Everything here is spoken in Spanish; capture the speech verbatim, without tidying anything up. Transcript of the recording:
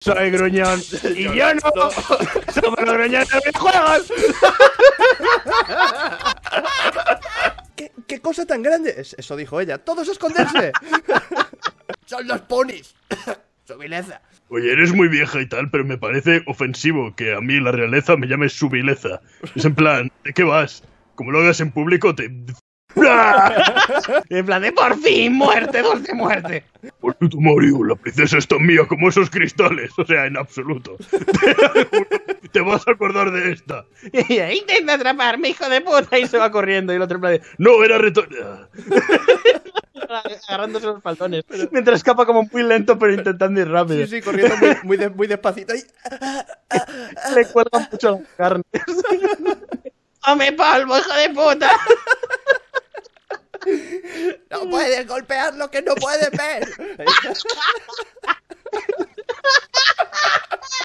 Soy gruñón. Y yo, yo no. no. Somos los gruñones de los videojuegos. ¿Qué, ¿Qué cosa tan grande? Eso dijo ella. ¡Todos a esconderse! Son los ponis. Su vileza. Oye, eres muy vieja y tal, pero me parece ofensivo que a mí la realeza me llame su vileza. Es en plan, ¿de qué vas? Como lo hagas en público, te... En plan de por fin, muerte, dulce muerte. Por tu Mario, la princesa es tan mía como esos cristales. O sea, en absoluto. Te vas a acordar de esta. Y ahí intenta atraparme, hijo de puta. Y se va corriendo. Y el otro en plan de... No, era reto... Agarrándose los faldones. Pero... Mientras escapa como muy lento, pero intentando ir rápido. Sí, sí, corriendo muy, muy, de, muy despacito. Y... Le cuelgan mucho las carnes. ¡Come palmo, hijo de puta! No puedes golpear lo que no puedes ver.